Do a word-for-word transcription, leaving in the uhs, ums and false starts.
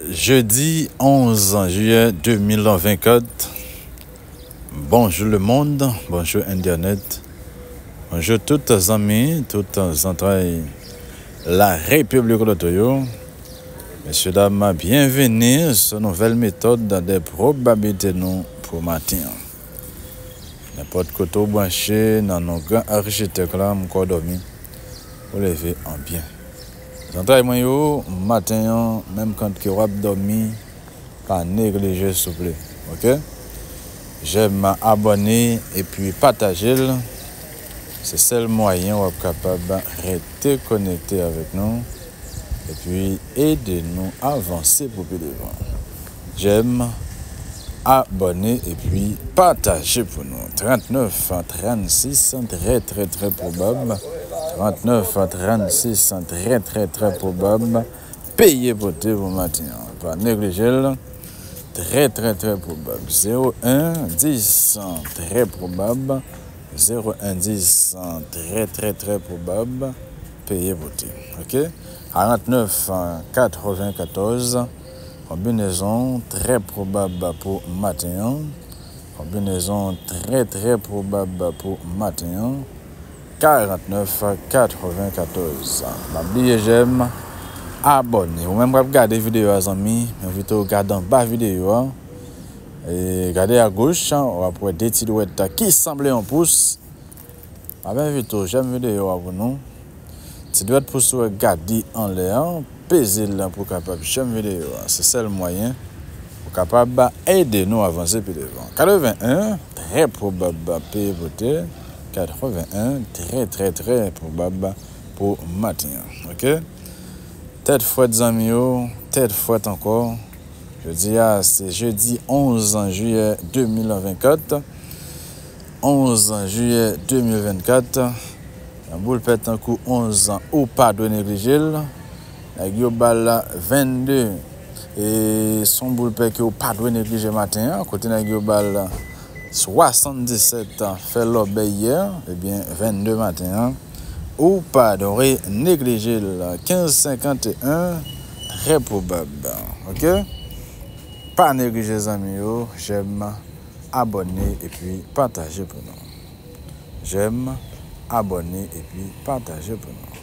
Jeudi onze juillet deux mille vingt-quatre. Bonjour le monde, bonjour Internet, bonjour tous les amis, toutes les entrailles, la République de Toyo. Messieurs, dames, bienvenue sur une nouvelle méthode des probabilités nous pour matin. N'importe quoi tout branché dans nos grands architectes là, encore dormi, pour lever en bien. J'entends moi yo matin même quand que vous dormi, pas négliger s'il vous plaît. OK? J'aime m'abonner et puis partager. C'est le seul moyen où vous êtes capable de rester connecté avec nous et puis aider-nous à avancer pour plus devant. J'aime abonner et puis partager pour nous. trente-neuf à trente-six, très très très probable. trente-neuf à trente-six, très très très probable. Payer pour vous matin. Pas négliger. Très très très probable. zéro un dix, très probable. zéro un dix, très très très probable. Payer voter. OK? quarante-neuf quatre-vingt-quatorze. Combinaison très probable pour matin. Combinaison très très probable pour matin. quarante-neuf quatre-vingt-quatorze. N'oubliez j'aime. Abonnez. Ou même regarder vidéo les amis, invite à regarder en bas vidéo et regardez à gauche, on va pouvoir des silhouettes qui semblent un pouce. Invite j'aime vidéo à vous. Si vous pour se regarder en l'air, pesez là pour capable j'aime vidéo. C'est le moyen pour capable aider nous à avancer plus devant. quatre-vingt-un très probable pour voter. quatre-vingt-un très très très probable pour matin. OK? Tête fouette amis, tête fouette encore. Je dis ah, c'est jeudi onze juillet deux mille vingt-quatre. onze juillet deux mille vingt-quatre. Un boule pète un coup onze ans ou pas de négliger. La global vingt-deux et son boule pète ou pas de négliger matin. Côté la global soixante-dix-sept fait l'obé hier, et bien vingt-deux matin. Ou pas d'aurait négligé le quinze cinquante et un, très probable. OK? Pas négliger les amis, j'aime abonner et puis partager pour nous. J'aime abonner et puis partager pour nous.